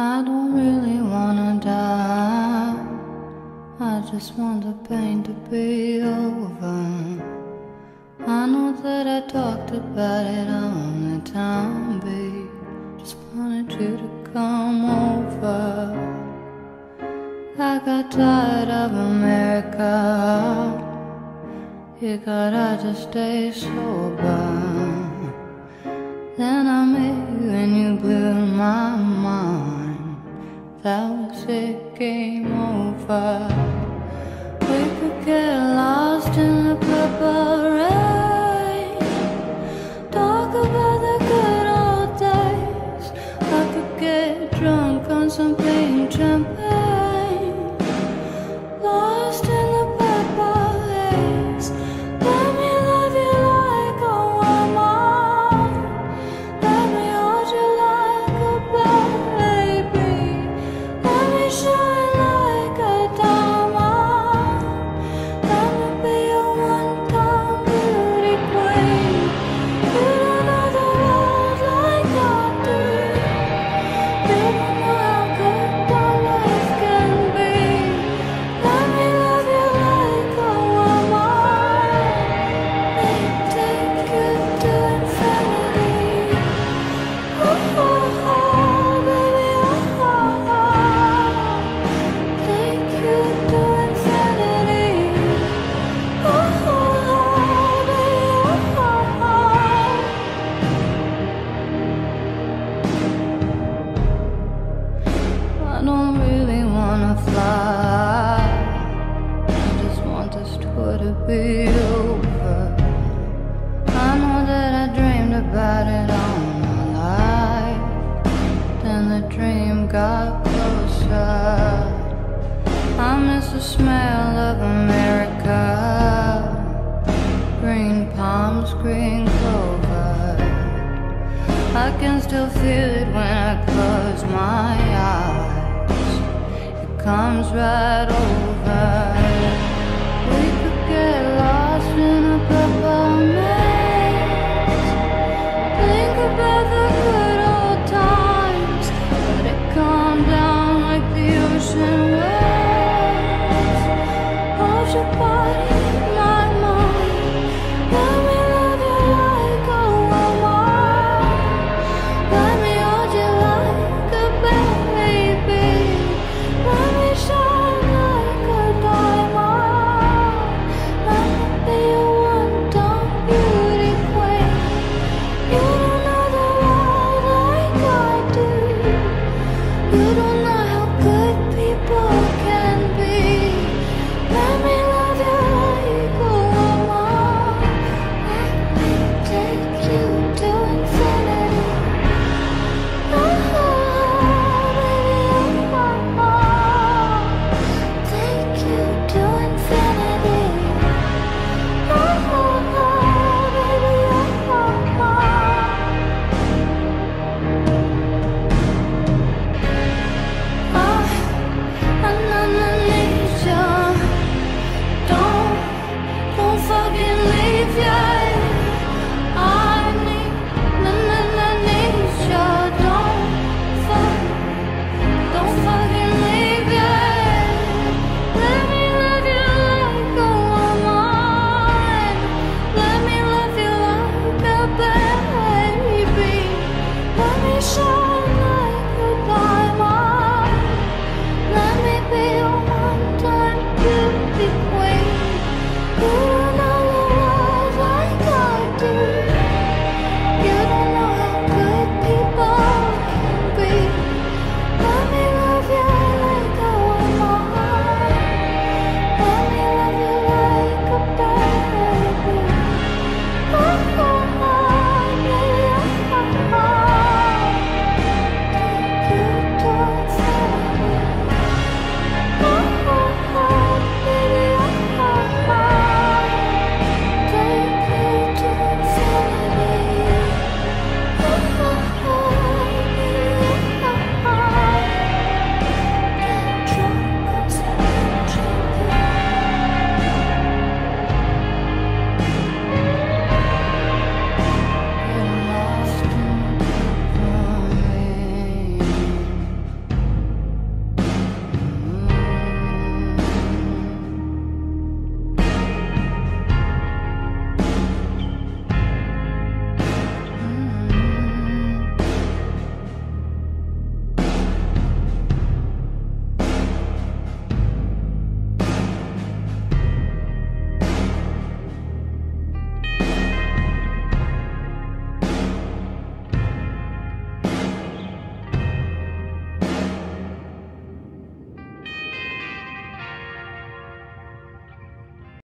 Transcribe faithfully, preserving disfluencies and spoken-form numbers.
I don't really wanna die. I just want the pain to be over. I know that I talked about it on the time, babe. Just wanted you to come over. I got tired of America. You gotta just stay sober. Then I met you and you blew my mind. That was it, game over. We could get lost in the purple rain, talk about the good old days. I could get drunk on some pink champagne, lost in the purple haze. Let me love you like a woman, let me hold you like a baby, let me shine like a diamond, let me be your one-time beauty queen. You don't know the world like I do. You don't know how good our life can be. Let me love you like a woman, let me take you to infinity. Oh, oh, oh, baby, oh, oh, oh. Take you to infinity. Oh, oh, oh, baby, oh, oh, oh. I don't really wanna fly. I just want this tour to be over. I know that I dreamed about it all my life. Then the dream got closer. I miss the smell of America, green palms, green clover. I can still feel it when I close my eyes. It comes right over. We could get lost in